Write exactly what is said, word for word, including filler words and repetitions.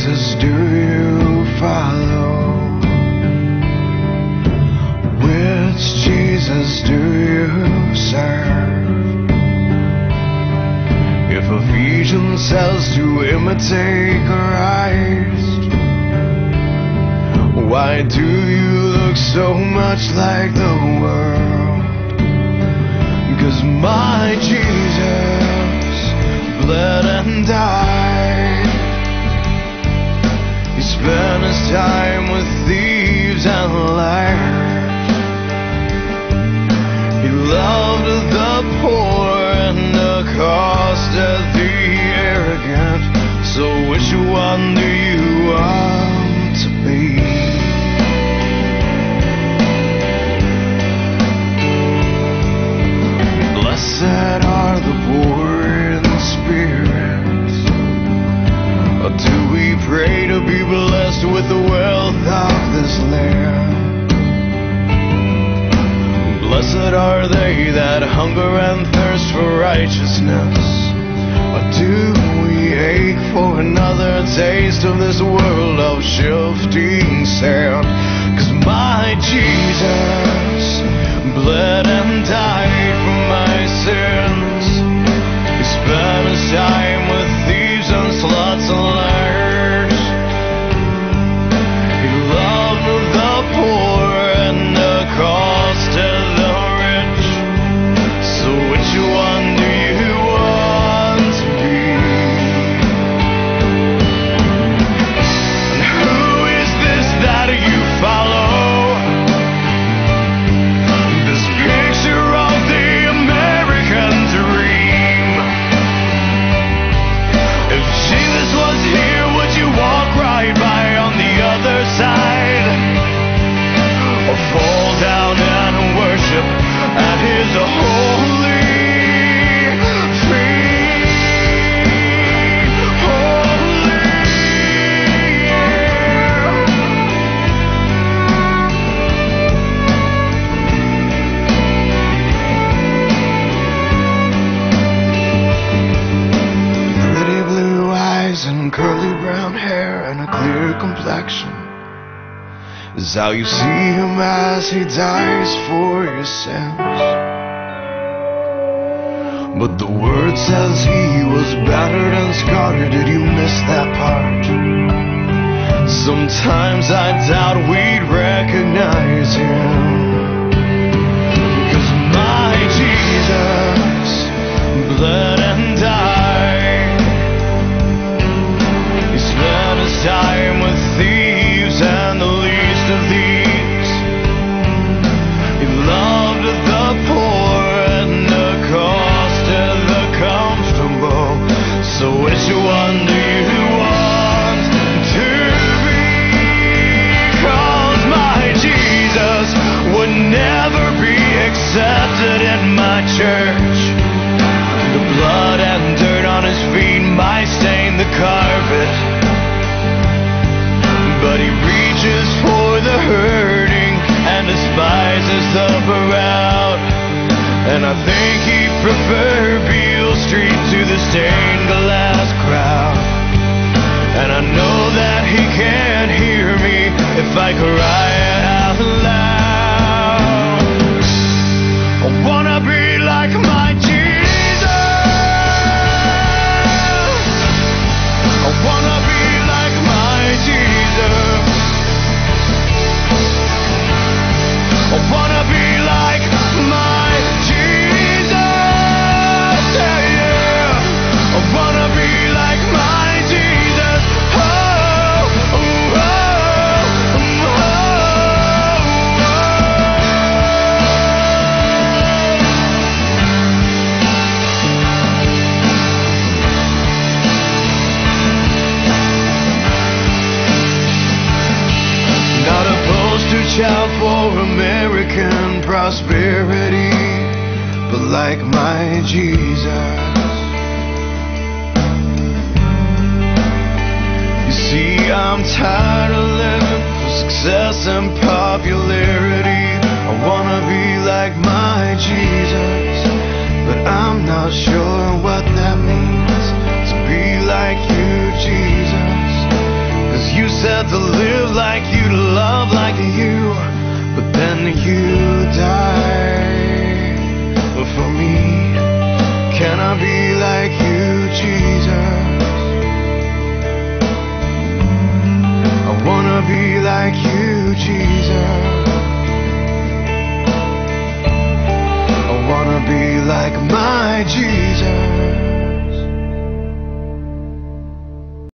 Jesus do you follow? Which Jesus do you serve? If Ephesians says to imitate Christ, why do you look so much like the world? 'Cause my Jesus bled and died. He spent his time with thieves and liars. He loved the poor and accosted the arrogant. So which one do you want to be? Blessed are the poor in spirit. Or do we pray to be blessed with the wealth of this land? Blessed are they that hunger and thirst for righteousness. Or do we ache for another taste of this world of shifting sand? 'Cause my Jesus bled and died for my sins. He spent his time with thieves and sluts and liars. He loved the poor and accosted the rich. So which one do you want to be? And who is this that you follow? This picture of the American dream. If Jesus was here, would you walk right by on the other side? Or fall down and worship at his holy feet? Holy, pretty blue eyes and curly brown hair and a clear complexion is how you see him as he dies for your sins. But the word says he was battered and scarred. Did you miss that part? Sometimes I doubt we'd recognize him. 'Cause my Jesus bled and died. He spent his time with thieves and the least of these. He loved the poor and accosted the comfortable. So which one do you want to be? 'Cause my Jesus would never be accepted in my church. The blood and dirt on his feet might stain the carpet, but he reaches for the hurting and despises the proud. And I think he'd prefer Beale Street to the stained glass crowd. And I know that he can't hear me if I cry out loud. I wanna be like my Jesus. I wanna be like my Jesus. I wanna be like my Jesus. Yeah, yeah. I wanna be like my Jesus. Oh, oh, oh, oh, oh. Not a poster child for American prosperity, but like my Jesus. You see, I'm tired of living for success and popularity. I wanna be like my Jesus, but I'm not sure what that means. To be like you, Jesus. wanted to live like you, to love like you, but then you